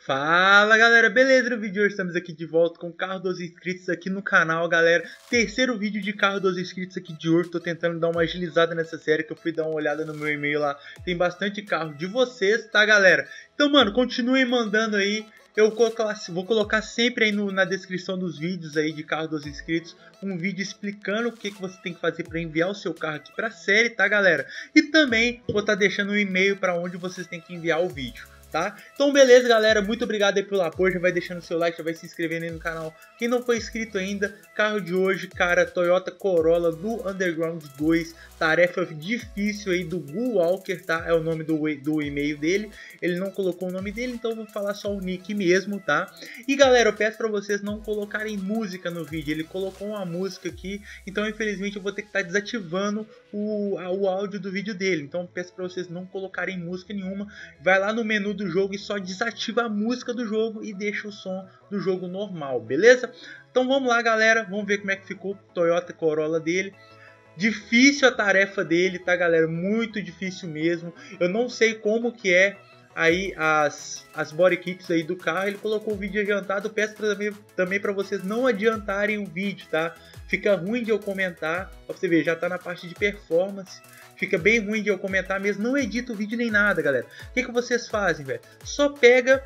Fala galera, beleza? No vídeo de hoje estamos aqui de volta com o carro dos inscritos aqui no canal, galera. Terceiro vídeo de carro dos inscritos aqui de hoje. Tô tentando dar uma agilizada nessa série, que eu fui dar uma olhada no meu e-mail lá. Tem bastante carro de vocês, tá galera? Então mano, continuem mandando aí. Eu vou colocar sempre aí na descrição dos vídeos aí de carro dos inscritos um vídeo explicando o que você tem que fazer para enviar o seu carro aqui para a série, tá galera? E também vou estar deixando um e-mail para onde vocês têm que enviar o vídeo. Tá? Então beleza galera, muito obrigado aí pelo apoio, já vai deixando seu like, já vai se inscrevendo aí no canal. Quem não foi inscrito ainda, carro de hoje, cara, Toyota Corolla do Underground 2, tarefa difícil aí do Gu Walker, tá? É o nome do e-mail dele, ele não colocou o nome dele, então eu vou falar só o nick mesmo, tá? E galera, eu peço pra vocês não colocarem música no vídeo, ele colocou uma música aqui, então infelizmente eu vou ter que estar desativando o áudio do vídeo dele, então eu peço pra vocês não colocarem música nenhuma, vai lá no menu do jogo e só desativa a música do jogo e deixa o som do jogo normal, beleza? Então vamos lá galera, vamos ver como é que ficou o Toyota Corolla dele. Difícil a tarefa dele, tá galera? Muito difícil mesmo. Eu não sei como que é aí as body kits aí do carro. Ele colocou o vídeo adiantado, eu peço também para vocês não adiantarem o vídeo, tá? Fica ruim de eu comentar, pra você ver, já tá na parte de performance. Fica bem ruim de eu comentar mesmo, não edito o vídeo nem nada, galera. O que vocês fazem, velho? Só pega,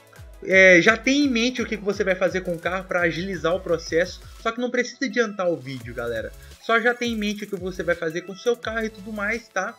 já tem em mente o que você vai fazer com o carro para agilizar o processo, só que não precisa adiantar o vídeo, galera. Só já tem em mente o que você vai fazer com o seu carro e tudo mais, tá?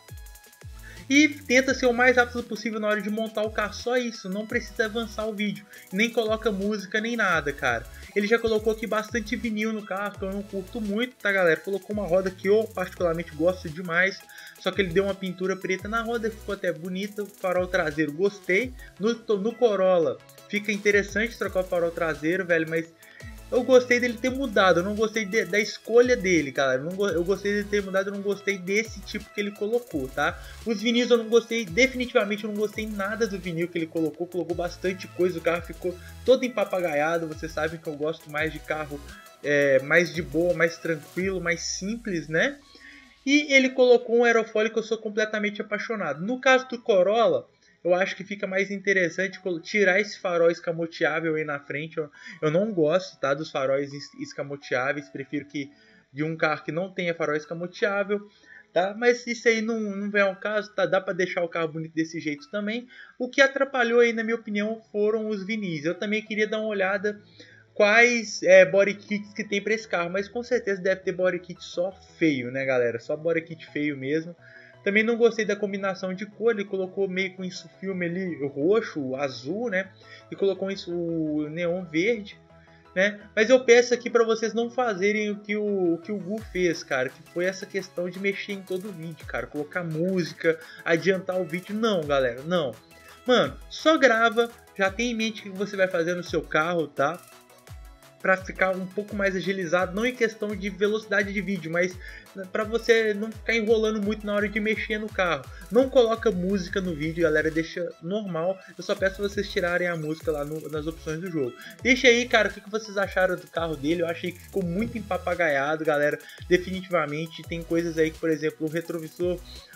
E tenta ser o mais rápido possível na hora de montar o carro, só isso, não precisa avançar o vídeo, nem coloca música nem nada, cara. Ele já colocou aqui bastante vinil no carro, que eu não curto muito, tá galera? Colocou uma roda que eu particularmente gosto demais, só que ele deu uma pintura preta na roda, ficou até bonita. O farol traseiro gostei, no Corolla fica interessante trocar o farol traseiro, velho, mas eu gostei dele ter mudado, eu não gostei da escolha dele, cara. Eu gostei dele ter mudado, eu não gostei desse tipo que ele colocou, tá? Os vinis eu não gostei, definitivamente eu não gostei nada do vinil que ele colocou. Colocou bastante coisa, o carro ficou todo empapagaiado. Vocês sabem que eu gosto mais de carro mais de boa, mais tranquilo, mais simples, né? E ele colocou um aerofólio que eu sou completamente apaixonado. No caso do Corolla, eu acho que fica mais interessante tirar esse farol escamoteável aí na frente. Eu não gosto, tá, dos faróis escamoteáveis. Prefiro que de um carro que não tenha farol escamoteável, tá? Mas isso aí não vem ao caso, tá? Dá para deixar o carro bonito desse jeito também. O que atrapalhou aí, na minha opinião, foram os vinis. Eu também queria dar uma olhada quais body kits que tem para esse carro, mas com certeza deve ter body kit só feio, né, galera? Só body kit feio mesmo. Também não gostei da combinação de cor, ele colocou meio com isso filme ali roxo, azul, né? E colocou isso o neon verde, né? Mas eu peço aqui para vocês não fazerem o que o Gu fez, cara, que foi essa questão de mexer em todo o vídeo, cara, colocar música, adiantar o vídeo, não, galera, não. Mano, só grava, já tem em mente o que você vai fazer no seu carro, tá? Para ficar um pouco mais agilizado, não em questão de velocidade de vídeo, mas para você não ficar enrolando muito na hora de mexer no carro. Não coloca música no vídeo, galera, deixa normal. Eu só peço vocês tirarem a música lá nas opções do jogo. Deixa aí, cara, o que vocês acharam do carro dele. Eu achei que ficou muito empapagaiado, galera, definitivamente. Tem coisas aí que, por exemplo, o retrovisor,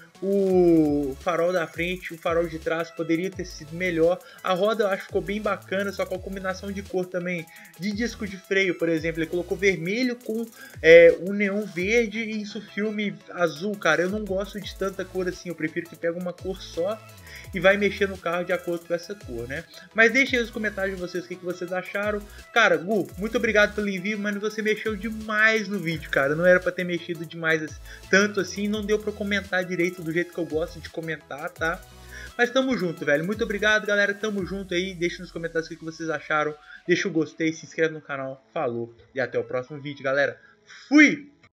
o farol da frente, o farol de trás poderia ter sido melhor. A roda eu acho que ficou bem bacana, só com a combinação de cor também de disco de freio, por exemplo, ele colocou vermelho com um neon verde e isso filme azul, cara. Eu não gosto de tanta cor assim, eu prefiro que pegue uma cor só e vai mexer no carro de acordo com essa cor, né? Mas deixem aí nos comentários de vocês o que vocês acharam. Cara, Gu, muito obrigado pelo envio, mano, você mexeu demais no vídeo, cara. Não era pra ter mexido demais tanto assim, não deu pra comentar direito do jeito que eu gosto de comentar, tá? Mas tamo junto, velho. Muito obrigado, galera. Tamo junto aí. Deixa nos comentários o que vocês acharam. Deixa o gostei, se inscreve no canal. Falou e até o próximo vídeo, galera. Fui!